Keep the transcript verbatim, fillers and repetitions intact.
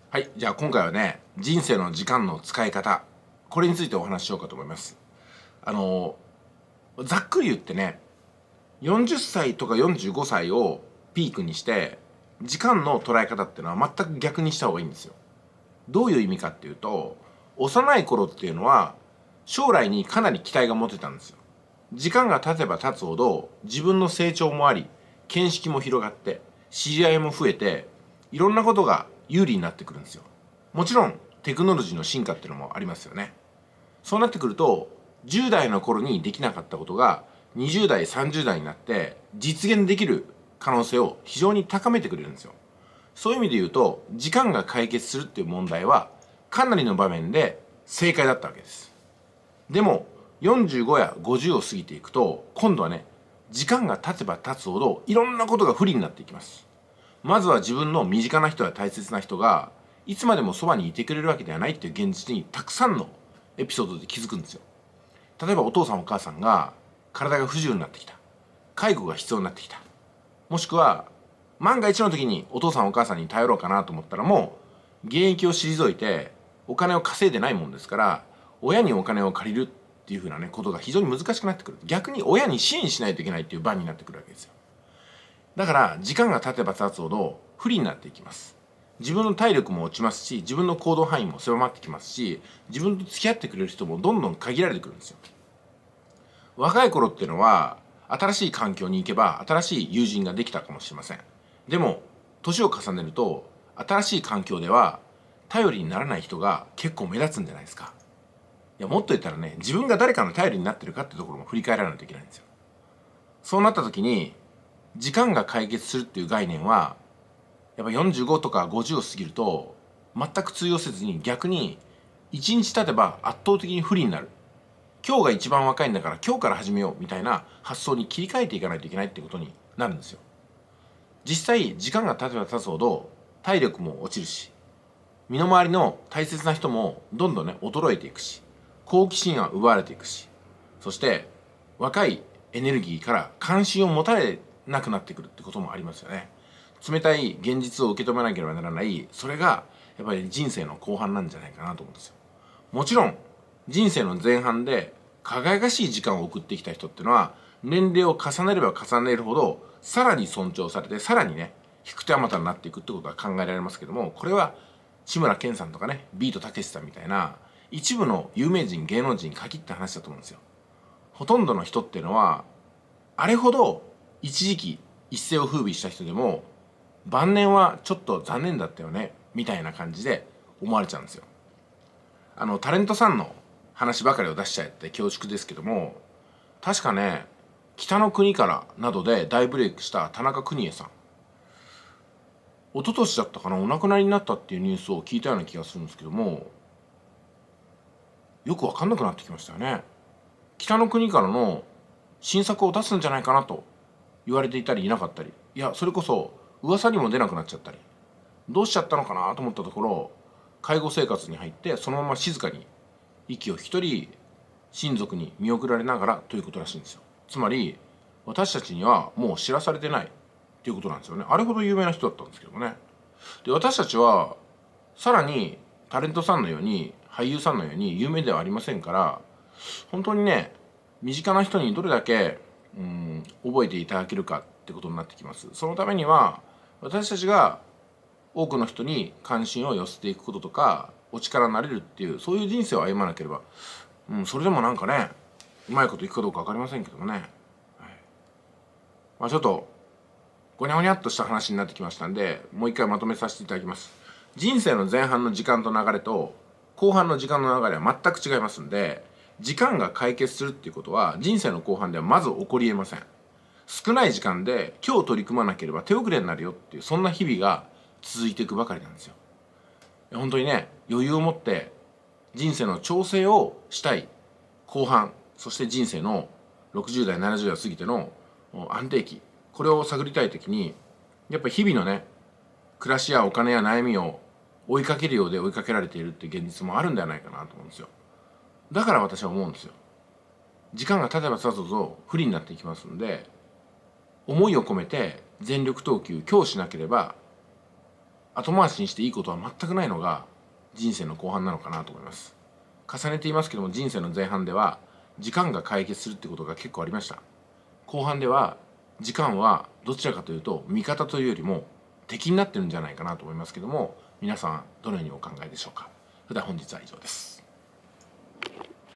はい、じゃあ今回はね、人生の時間の使い方、これについてお話ししようかと思います。あのざっくり言ってね、よんじゅっさいとかよんじゅうごさいをピークにして時間の捉え方っていうのは全く逆にした方がいいんですよ。どういう意味かっていうと、幼い頃っていうのは将来にかなり期待が持てたんですよ。時間が経てば経つほど自分の成長もあり、見識も広がって知り合いも増えて、いろんなことが有利になってくるんですよ。もちろんテクノロジーの進化っていうのもありますよね。そうなってくると、じゅう代の頃にできなかったことがにじゅう代さんじゅう代になって実現できる可能性を非常に高めてくれるんですよ。そういう意味で言うと、時間が解決するっていう問題はかなりの場面で正解だったわけです。でもよんじゅうごやごじゅうを過ぎていくと、今度はね、時間が経てば経つほどいろんなことが不利になっていきます。まずは自分の身近な人や大切な人がいつまでもそばにいてくれるわけではないっていう現実にたくさんのエピソードで気づくんですよ。例えばお父さんお母さんが体が不自由になってきた、介護が必要になってきた、もしくは万が一の時にお父さんお母さんに頼ろうかなと思ったら、もう現役を退いてお金を稼いでないもんですから、親にお金を借りるっていうふうなねことが非常に難しくなってくる。逆に親に支援しないといけないっていう場になってくるわけですよ。だから時間が経てば経つほど不利になっていきます。自分の体力も落ちますし、自分の行動範囲も狭まってきますし、自分と付き合ってくれる人もどんどん限られてくるんですよ。若い頃っていうのは新しい環境に行けば新しい友人ができたかもしれません。でも年を重ねると、新しい環境では頼りにならない人が結構目立つんじゃないですか。いや、もっと言ったらね、自分が誰かの頼りになってるかってところも振り返らないといけないんですよ。そうなった時に、時間が解決するっていう概念はやっぱよんじゅうごとかごじゅうを過ぎると全く通用せずに、逆にいちにち経てば圧倒的に不利になる。今日が一番若いんだから今日から始めようみたいな発想に切り替えていかないといけないってことになるんですよ。実際時間が経てば経つほど体力も落ちるし、身の回りの大切な人もどんどんね衰えていくし、好奇心は奪われていくし、そして若いエネルギーから関心を持たれなくなってくるってこともありますよね。冷たい現実を受け止めなければならない、それがやっぱり人生の後半なんじゃないかなと思うんですよ。もちろん人生の前半で輝かしい時間を送ってきた人っていうのは、年齢を重ねれば重ねるほどさらに尊重されて、さらにね引く手あまたになっていくってことは考えられますけども、これは志村けんさんとかね、ビートたけしさんみたいな一部の有名人芸能人に限った話だと思うんですよ。ほとんどの人っていうのはあれほど一時期一世を風靡した人でも、晩年はちょっと残念だったよねみたいな感じで思われちゃうんですよ。あのタレントさんの話ばかりを出しちゃって恐縮ですけども、確かね、北の国からなどで大ブレイクした田中邦衛さん、一昨年だったかな、お亡くなりになったっていうニュースを聞いたような気がするんですけども、よく分かんなくなってきましたよね。北の国からの新作を出すんじゃないかなと言われていたりいなかったり、いやそれこそ噂にも出なくなっちゃったり、どうしちゃったのかなと思ったところ、介護生活に入ってそのまま静かに息を引き取り、親族に見送られながらということらしいんですよ。つまり私たちにはもう知らされてないっていうことなんですよね。あれほど有名な人だったんですけどもね。で、私たちはさらにタレントさんのように俳優さんのように有名ではありませんから、本当にね、身近な人にどれだけうん覚えていただけるかってことになってきます。そのためには私たちが多くの人に関心を寄せていくこととか、お力になれるっていう、そういう人生を歩まなければ、うん、それでもなんかね、うまいこといくかどうか分かりませんけどもね、はい、まあちょっとごにゃごにゃっとした話になってきましたんで、もう一回まとめさせていただきます。人生の前半の時間と流れと後半の時間の流れは全く違いますんで、時間が解決するっていうことは人生の後半ではまず起こりえません。少ない時間で今日取り組まなければ手遅れになるよっていう、そんな日々が続いていくばかりなんですよ。本当にね、余裕を持って人生の調整をしたい後半、そして人生のろくじゅう代ななじゅう代を過ぎての安定期、これを探りたい時に、やっぱり日々のね暮らしやお金や悩みを追いかけるようで追いかけられているっていう現実もあるんではないかなと思うんですよ。だから私は思うんですよ。時間が経てば経つほど不利になっていきますので、思いを込めて全力投球今日しなければ後回しにしていいことは全くないのが人生の後半なのかなと思います。重ねていますけども、人生の前半では時間が解決するってことが結構ありました。後半では時間はどちらかというと味方というよりも敵になってるんじゃないかなと思いますけども、皆さんどのようにお考えでしょうか。それでは本日は以上です。